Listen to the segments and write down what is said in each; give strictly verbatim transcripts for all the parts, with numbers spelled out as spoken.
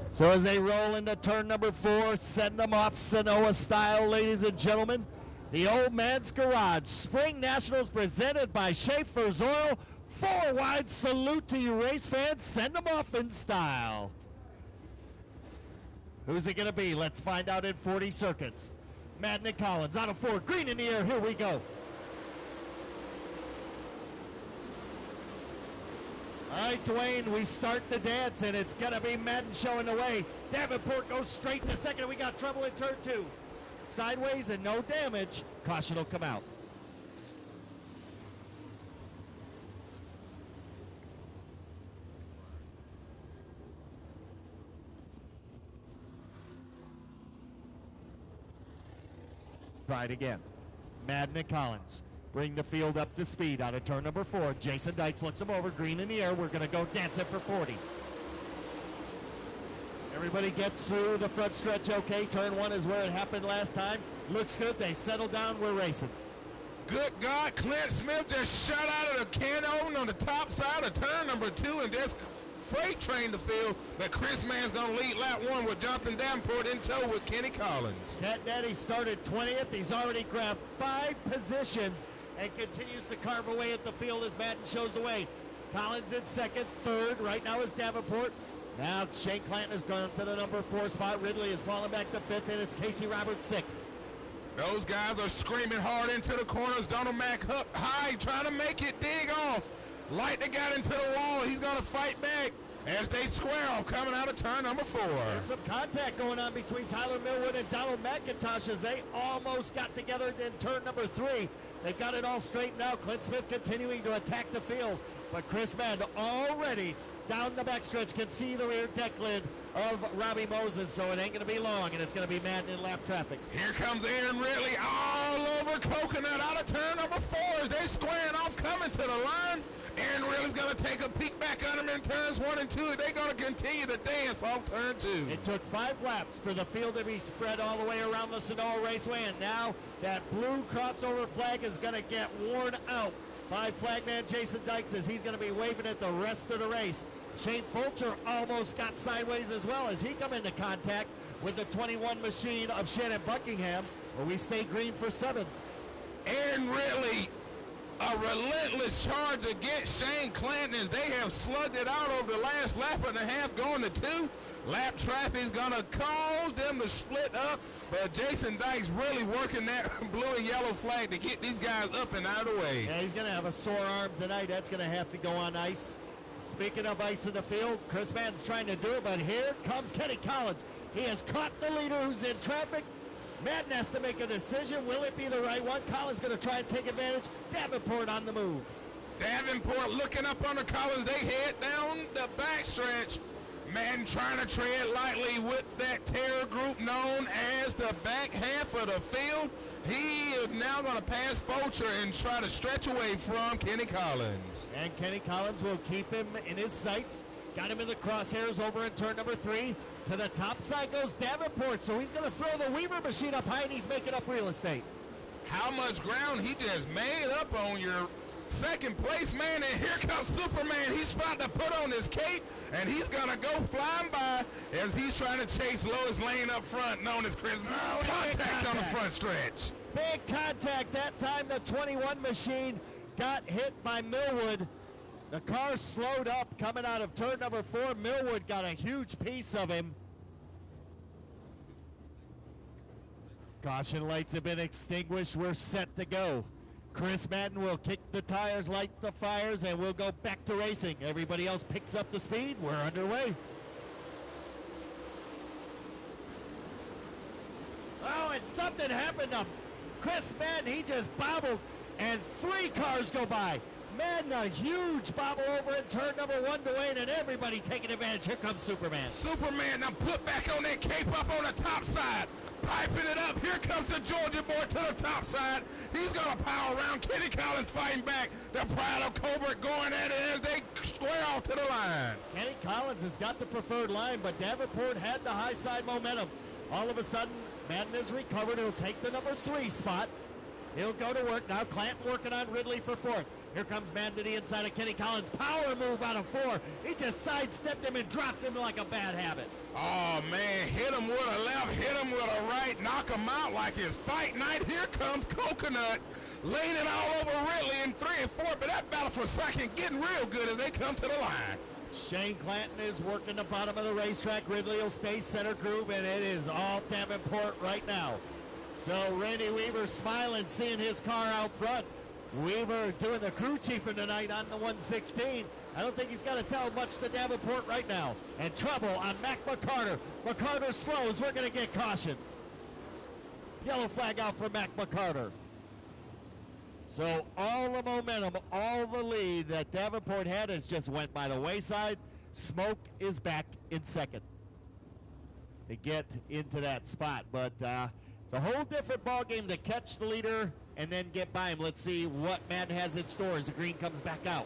So as they roll into turn number four, send them off Senoia style, ladies and gentlemen. The Old Man's Garage Spring Nationals presented by Schaefer's Oil. Four wide salute to you race fans. Send them off in style. Who's it going to be? Let's find out in forty circuits. Madden and Collins out of four. Green in the air. Here we go. All right, Dwayne, we start the dance, and it's going to be Madden showing the way. Davenport goes straight to second. We got trouble in turn two. Sideways and no damage. Caution will come out. Try it again. Madden and Collins bring the field up to speed out of turn number four. Jason Dykes looks him over. Green in the air. We're going to go dance it for forty. Everybody gets through the front stretch okay. Turn one is where it happened last time. Looks good. They've settled down. We're racing. Good God, Clint Smith just shot out of the can open on the top side of turn number two and just freight train the field. But Chris Mann's going to lead lap one with Jonathan Davenport in tow with Kenny Collins. Cat Daddy started twentieth. He's already grabbed five positions and continues to carve away at the field as Madden shows the way. Collins in second. Third right now is Davenport. Now Shane Clanton has gone to the number four spot. Ridley has fallen back to fifth, and it's Casey Roberts sixth. Those guys are screaming hard into the corners. Donald Mack up high, trying to make it dig off. Lightning got into the wall. He's going to fight back as they square off coming out of turn number four. There's some contact going on between Tyler Millwood and Donald McIntosh as they almost got together in turn number three. They got it all straightened out. Clint Smith continuing to attack the field, but Chris Madden already down the backstretch can see the rear deck lid of Robbie Moses, so it ain't going to be long, and it's going to be Madden in lap traffic. Here comes Aaron Ridley all over Coconut out of turn number four as they squaring off coming to the line. Aaron Ridley's going to take a peek back on them in turns one and two. They're going to continue to dance off turn two. It took five laps for the field to be spread all the way around the Senoia Raceway, and now that blue crossover flag is going to get worn out by flagman Jason Dykes as he's going to be waving it the rest of the race. Shane Fulcher almost got sideways as well as he come into contact with the twenty-one machine of Shannon Buckingham, where we stay green for seven. Aaron Ridley, a relentless charge against Shane Clanton as they have slugged it out over the last lap and a half going to two. Lap traffic is going to cause them to split up, but Jason Dykes really working that blue and yellow flag to get these guys up and out of the way. Yeah, he's going to have a sore arm tonight. That's going to have to go on ice. Speaking of ice in the field, Chris Madden's trying to do it, but here comes Kenny Collins. He has caught the leader who's in traffic. Madden has to make a decision. Will it be the right one? Collins going to try and take advantage. Davenport on the move. Davenport looking up under Collins. They head down the backstretch. Madden trying to tread lightly with that terror group known as the back half of the field. He is now going to pass Fulcher and try to stretch away from Kenny Collins. And Kenny Collins will keep him in his sights. Got him in the crosshairs over in turn number three. To the top side goes Davenport, so he's going to throw the Weaver machine up high, and he's making up real estate. How much ground he just made up on your second place, man, and here comes Superman. He's about to put on his cape, and he's going to go flying by as he's trying to chase Lois Lane up front, known as Chris. Oh, contact, contact on the front stretch. Big contact. That time the twenty-one machine got hit by Millwood. The car slowed up coming out of turn number four. Millwood got a huge piece of him. Caution lights have been extinguished. We're set to go. Chris Madden will kick the tires, light the fires, and we'll go back to racing. Everybody else picks up the speed. We're underway. Oh, and something happened to Chris Madden. He just bobbled, and three cars go by. Madden, a huge bobble over in turn number one to Wayne, and everybody taking advantage. Here comes Superman. Superman now put back on that cape up on the top side. Piping it up. Here comes the Georgia boy to the top side. He's going to power around. Kenny Collins fighting back. The Pride of Colbert going at it as they square off to the line. Kenny Collins has got the preferred line, but Davenport had the high side momentum. All of a sudden, Madden is recovered. He'll take the number three spot. He'll go to work. Now Clanton working on Ridley for fourth. Here comes Madden to the inside of Kenny Collins. Power move out of four. He just sidestepped him and dropped him like a bad habit. Oh, man, hit him with a left, hit him with a right, knock him out like it's fight night. Here comes Coconut, laying it all over Ridley in three and four, but that battle for second getting real good as they come to the line. Shane Clanton is working the bottom of the racetrack. Ridley will stay center groove, and it is all Davenport right now. So Randy Weaver smiling, seeing his car out front. Weaver doing the crew chiefing tonight on the one sixteen. I don't think he's got to tell much to Davenport right now. And trouble on Mac McCarter. McCarter slows. We're going to get caution. Yellow flag out for Mac McCarter. So all the momentum, all the lead that Davenport had has just went by the wayside. Smoke is back in second to get into that spot. But uh, it's a whole different ball game to catch the leader and then get by him. Let's see what Madden has in store as the green comes back out.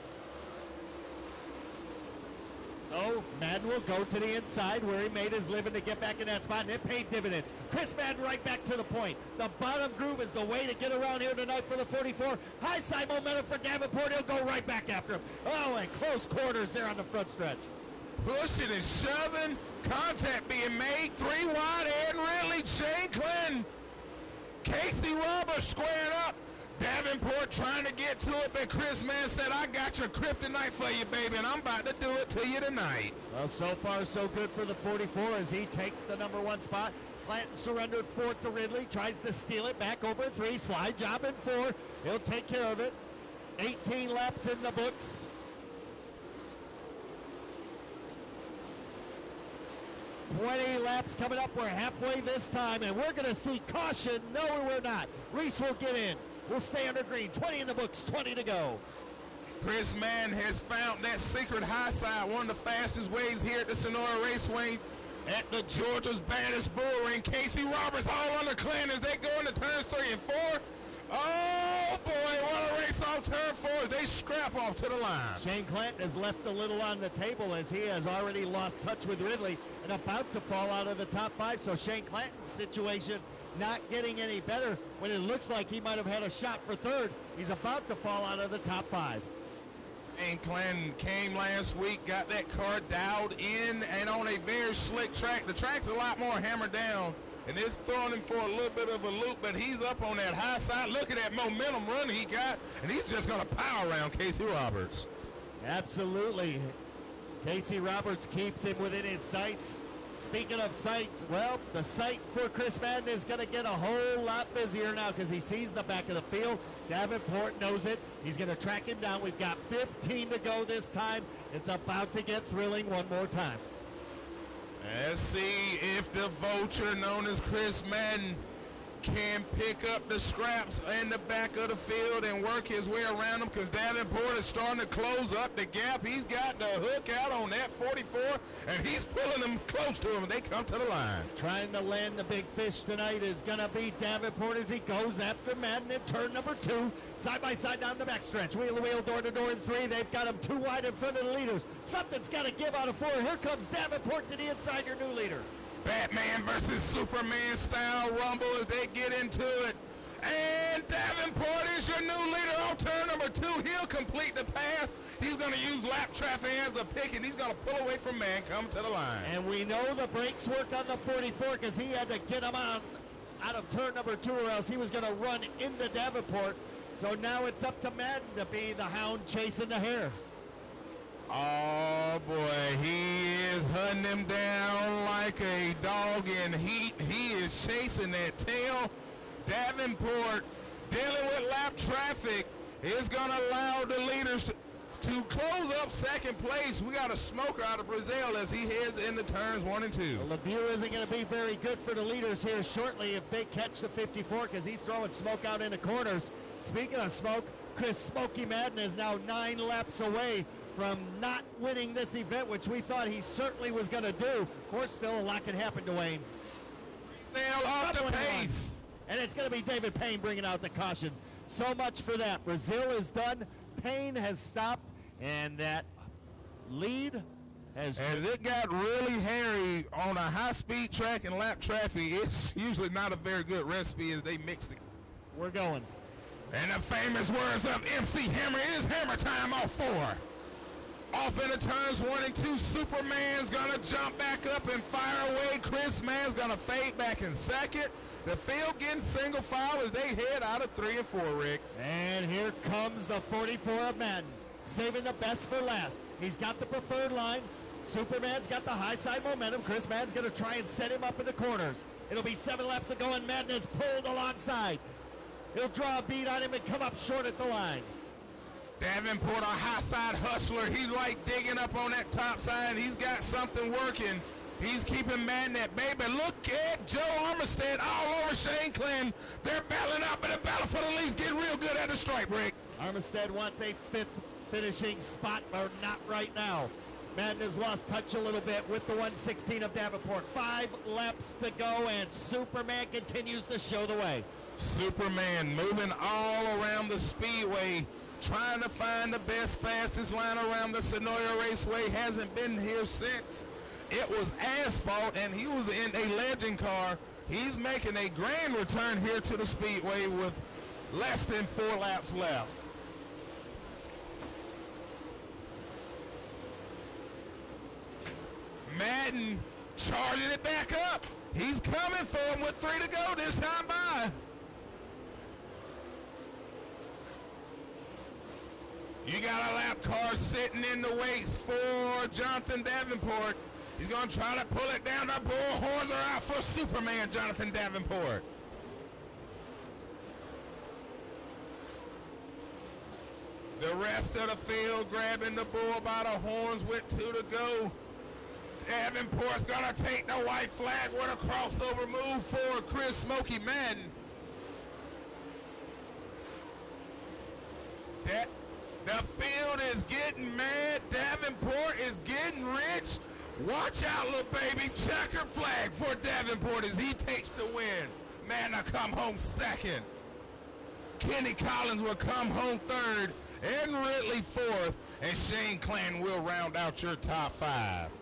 So Madden will go to the inside where he made his living to get back in that spot, and it paid dividends. Chris Madden right back to the point. The bottom groove is the way to get around here tonight for the forty-four. High side momentum for Davenport. He'll go right back after him. Oh, and close quarters there on the front stretch. Pushing and shoving, contact being made, three wide, and really Shane Clinton. Casey Roberts squaring up. Davenport trying to get to it, but Chris Mann said, I got your kryptonite for you, baby, and I'm about to do it to you tonight. Well, so far so good for the forty-four as he takes the number one spot. Clanton surrendered fourth to Ridley, tries to steal it back over three, slide job in four. He'll take care of it. eighteen laps in the books. twenty laps coming up. We're halfway this time, and we're going to see caution. No, we're not. Reese will get in. We'll stay under green. twenty in the books, twenty to go. Chris Mann has found that secret high side, one of the fastest ways here at the Senoia Raceway at the Georgia's baddest bull ring. Casey Roberts all under Clinton as they go into turns three and four. Oh, boy, what a race off turn four. They scrap off to the line. Shane Clanton has left a little on the table as he has already lost touch with Ridley and about to fall out of the top five. So Shane Clanton's situation not getting any better when it looks like he might have had a shot for third. He's about to fall out of the top five. And Clinton came last week, got that car dialed in and on a very slick track. The track's a lot more hammered down, and it's throwing him for a little bit of a loop, but he's up on that high side. Look at that momentum run he got, and he's just going to power around Casey Roberts. Absolutely. Casey Roberts keeps him within his sights. Speaking of sights, well, the sight for Chris Madden is going to get a whole lot busier now because he sees the back of the field. Davenport knows it. He's going to track him down. We've got fifteen to go this time. It's about to get thrilling one more time. Let's see if the vulture known as Chris Madden can pick up the scraps in the back of the field and work his way around them, because Davenport is starting to close up the gap. He's got the hook out on that forty-four, and he's pulling them close to him, and they come to the line. Trying to land the big fish tonight is going to be Davenport as he goes after Madden in turn number two. Side by side down the backstretch. Wheel to wheel, door to door in three. They've got him too wide in front of the leaders. Something's got to give out of four. Here comes Davenport to the inside, your new leader. Batman versus Superman style rumble as they get into it. And Davenport is your new leader on turn number two. He'll complete the pass. He's going to use lap traffic as a pick, and he's going to pull away from man, come to the line. And we know the brakes work on the forty-four because he had to get him out, out of turn number two, or else he was going to run into Davenport. So now it's up to Madden to be the hound chasing the hare. Oh, boy, he is hunting him down like a dog in heat. He is chasing that tail. Davenport, dealing with lap traffic, is going to allow the leaders to, to close up second place. We got a smoker out of Brazil as he heads into turns one and two. Well, the view isn't going to be very good for the leaders here shortly if they catch the fifty-four, because he's throwing smoke out in the corners. Speaking of smoke, Chris Smokey Madden is now nine laps away from not winning this event, which we thought he certainly was going to do. Of course, still a lot can happen to Wayne. Nail off the pace. And it's going to be David Payne bringing out the caution. So much for that. Brazil is done. Payne has stopped, and that lead has... As it got really hairy on a high-speed track and lap traffic, it's usually not a very good recipe as they mixed it. We're going. And the famous words of M C Hammer is hammer time off four. Off into turns one and two. Superman's gonna jump back up and fire away. Chris Mann's gonna fade back in second. The field getting single file as they head out of three and four, Rick. And here comes the forty-four of Madden, saving the best for last. He's got the preferred line. Superman's got the high side momentum. Chris Mann's gonna try and set him up in the corners. It'll be seven laps to go and Madden is pulled alongside. He'll draw a bead on him and come up short at the line. Davenport, a high side hustler. He's like digging up on that top side. He's got something working. He's keeping Madden at bay. But look at Joe Armistead all over Shane Clinton. They're battling up in a battle for the leads, getting real good at the stripe, Rick. Armistead wants a fifth finishing spot, but not right now. Madden has lost touch a little bit with the one sixteen of Davenport. Five laps to go, and Superman continues to show the way. Superman moving all around the Speedway, trying to find the best, fastest line around the Senoia Raceway. Hasn't been here since it was asphalt, and he was in a legend car. He's making a grand return here to the Speedway with less than four laps left. Madden charging it back up. He's coming for him with three to go this time by. You got a lap car sitting in the weights for Jonathan Davenport. He's going to try to pull it down. The bullhorns are out for Superman, Jonathan Davenport. The rest of the field grabbing the bull by the horns with two to go. Davenport's going to take the white flag with a crossover move for Chris Smokey Madden. That, the field is getting mad. Davenport is getting rich. Watch out, little baby. Checker flag for Davenport as he takes the win. Madden will come home second. Kenny Collins will come home third. And Ridley fourth. And Shane Clanton will round out your top five.